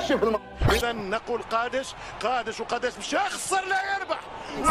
في الموضوع. اذا نقول قادش وقادش مش يخسر لا يربح.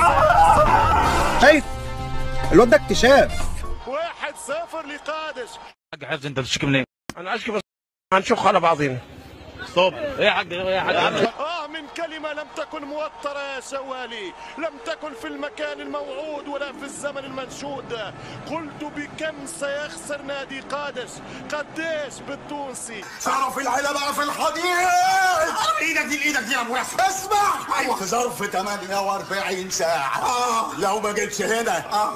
شايف الواد ده اكتشاف. 1-0 لقادش. حق حفظ انت بتشكي منين؟ انا اشكي بس هنشخ على بعضينا. صوب ايه يا حاج ايه يا حاج؟ من كلمة لم تكن موترة يا سوالي، لم تكن في المكان الموعود ولا في الزمن المنشود. قلت بكم سيخسر نادي قادش، قديش بالتونسي. صاروا في العلبة في الحديد. ايدك دي يا ابو ياسر. اسمع ايوه في ظرف 48 ساعة لو ما جيتش هنا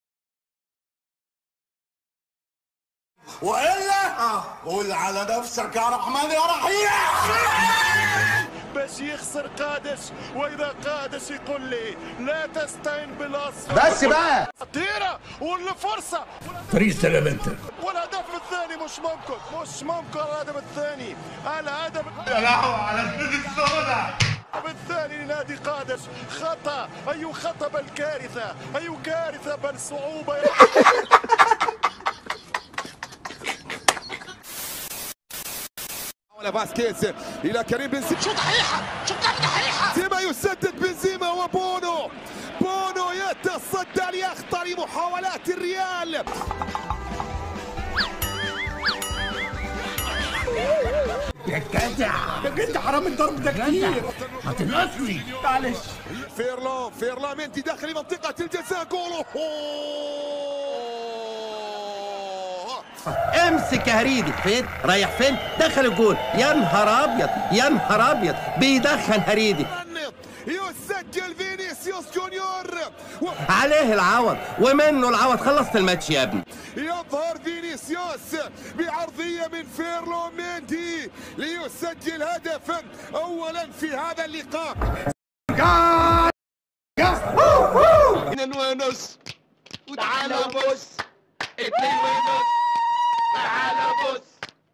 والا قول على نفسك يا رحمن يا رحيم. باش يخسر قادش، واذا قادش يقول لي لا تستعين بالاصفر. بس بقى خطيرة والفرصة فريق سلام انت. والهدف الثاني مش ممكن الهدف الثاني يا لهوي على الفيديو السوداء. الثاني لنادي قادش. خطأ، أي خطأ بل كارثة، أي كارثة بل صعوبة. فاسكيز الى كريم بنزيما. شو صحيحة بنزيما يسدد بنزيما وبونو يتصدى لاخطر محاولات الريال. يا جدع حرام الضرب ده كتير. هتنقصني معلش. فيرلان مندي داخل منطقة الجزاء. جول. امسك يا هريدي. فين رايح فين؟ دخل الجول. يا نهار ابيض يا نهار ابيض. بيدخل هريدي. يسجل فينيسيوس جونيور عليه العوض ومنه العوض. خلصت الماتش يا ابني. يظهر فينيسيوس بعرضية من فيرلان مندي ليسجل هدفا اولا في هذا اللقاء. اتنين ونص وتعالى بص. 2 ونص تعالى بص.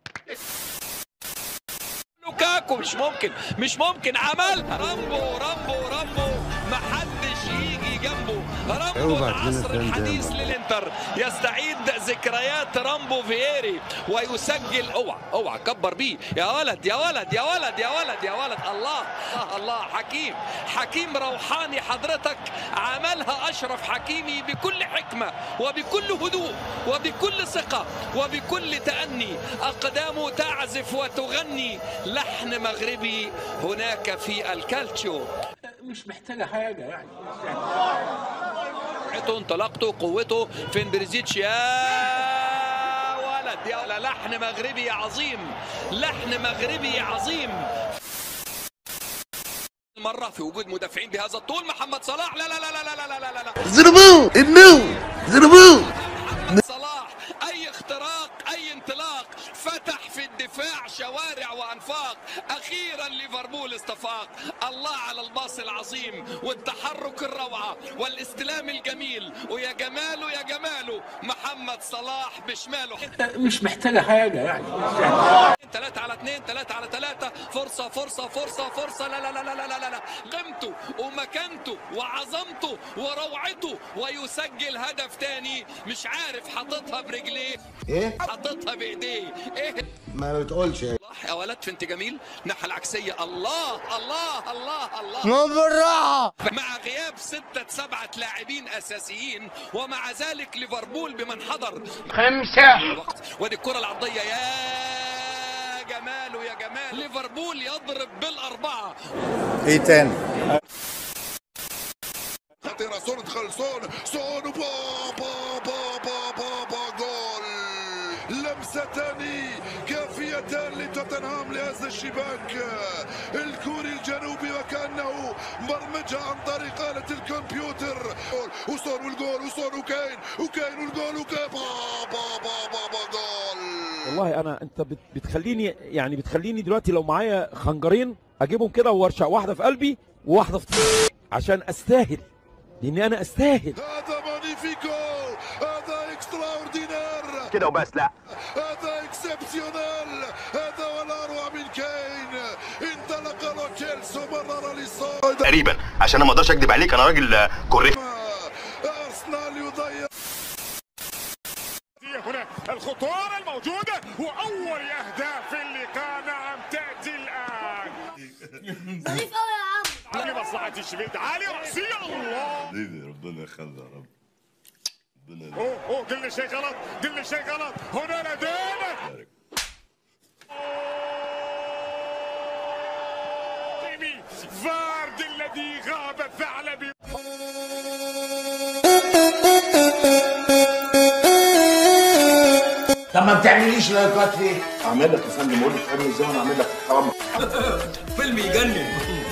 لوكاكو مش ممكن عملها. رامبو ما حدش يجي جنبه. رامبو العصر الحديث للانتر يستعيد ذكريات رامبو فييري ويسجل. اوعى كبر بيه يا ولد. الله حكيم روحاني حضرتك. عملها اشرف حكيمي بكل حكمة وبكل هدوء وبكل ثقة وبكل تأني. اقدامه تعزف وتغني لحن مغربي هناك في الكالتشيو. مش محتاجة حاجة يعني. انطلاقته قوته فين بريزيتش يا ولد يا ولد. لحن مغربي عظيم. مرة في وجود مدافعين بهذا الطول. محمد صلاح لا ضربوه محمد صلاح اي اختراق اي انطلاق فتح في الدفاع شوارع وانفاق. اخيرا ليفربول استفاق. الله على الباص العظيم والتحرك الروعه والاستلام الجميل. ويا جماله محمد صلاح بشماله. مش محتاجة حاجة يعني. 3 على 2 3 على 3. فرصة لا قيمته ومكانته وعظمته وروعته. ويسجل هدف تاني. مش عارف حاططها برجليه ايه حاططها بايديه ايه. ما بتقولش ايه يا ولد فنت جميل. الناحيه العكسيه. الله بالراحه. مع غياب 6-7 لاعبين اساسيين ومع ذلك ليفربول بمن حضر 5. ودي الكره العرضيه يا جمال ليفربول يضرب بالاربعه. ايه تاني؟ خطيرة صون دخل صون بابا جول. لمستان كافيتان لتوتنهام لهز الشباك الكوري الجنوبي وكأنه برمجها عن طريق آلة الكمبيوتر. وصون والجول وصون وكاين والجول بابا جول. والله انت بتخليني دلوقتي لو معايا خنجرين اجيبهم كده وارشق واحده في قلبي وواحده في عشان استاهل. لاني انا استاهل. هذا مانيفيكو. هذا اكستراوردينير كده وبس. لا هذا اكسبسيونيل. هذا ولا اروع من كاين. انطلق لوكيلس ومرر للصوت تقريبا عشان انا ما اقدرش اكذب عليك. انا راجل كوري. ارسنال يضيع. هنا الخطورة الموجودة وأول أهداف اللقاء. نعم تأتي الآن. ظريف قوي يا عم. علي مصلحة الشبيب، علي رأسي الله. حبيبي ربنا يخلي يا رب. ربنا اوه قل لي شيء غلط، قل لي شيء غلط، هنا لدينا فارد الذي غاب ثعلبي. طب ما بتعمليش لايكات ليه؟ اعمل لك يا فندم، قول لي تعمل ازاي وانا اعمل لك الحرام. فيلم يجنن.